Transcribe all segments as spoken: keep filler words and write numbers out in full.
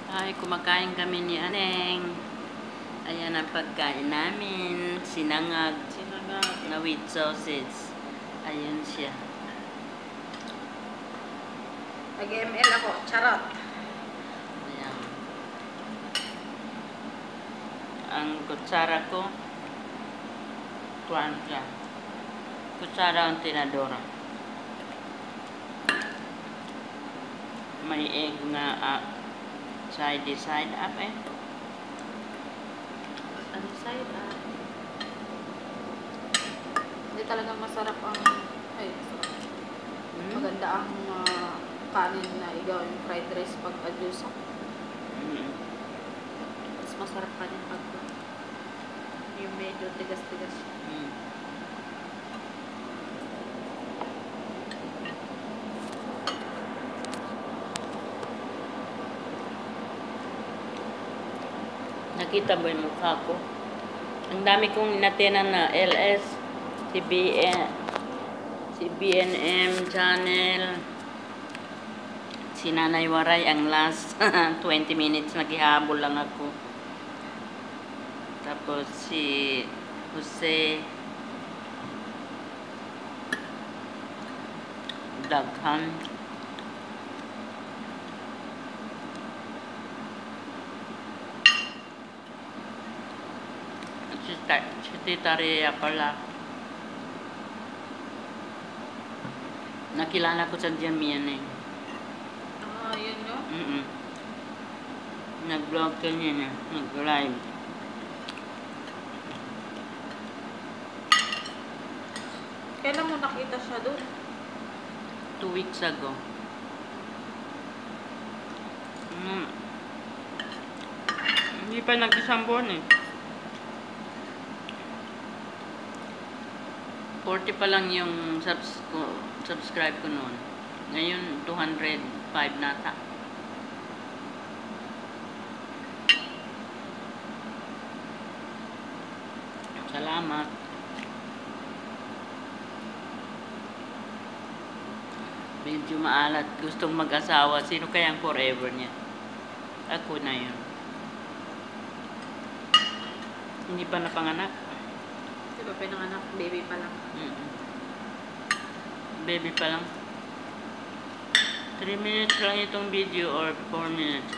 Ay, kumakain kami ni Aneng. Ayan ang pagkain namin. Sinangag. Sinangag. Na with sausage. Ayun siya. Nag-M L ako. Charot. Ayan. Ang kutsara ko, kuwan siya. Kutsara ang tinadora. May egg na uh, side side up eh. Ano side up? Hindi talaga masarap ang, ay, masarap. Hmm? Maganda ang uh, kanin na igaw yung fried rice pag adyusa. Hmm. Mas masarap pa din pag yung medyo tigas-tigas. Hmm. Nakita mo yung mukha ko? Ang dami kong inatenan na L S, C B N, C B N M channel, si Nanay Waray ang last twenty minutes naghihabol lang ako. Tapos si Jose Daghan. Si Tita Rhea pala. Nakilala ko sa Jamian eh. Ah, yun no? Mm -mm. Nag-vlog ka niya na. Nag-live. Kailan mo nakita siya doon? Two weeks ago. Mm. Hindi pa nag-isang buwan eh. forty pa lang yung subs ko, subscribe ko noon. Ngayon, two hundred five nata. Salamat. Medyo maalat. Gustong mag-asawa. Sino kayang forever niya? Ako na yun. Hindi pa napanganak. Di ba pinanganak? Baby pa lang. Mm -mm. Baby pa lang. three minutes lang itong video or four minutes.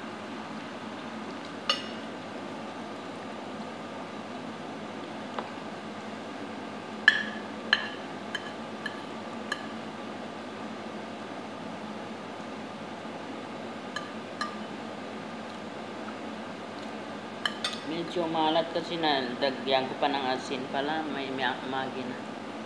Medyo malat kasi na dagyan ko pa ng asin pala, may magi na.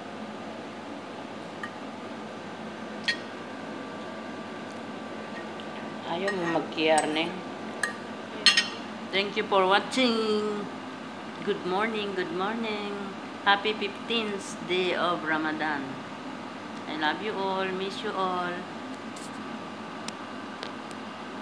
Ayaw mo mag-kiyarne. Thank you for watching. Good morning, good morning. Happy fifteenth day of Ramadan. I love you all, miss you all.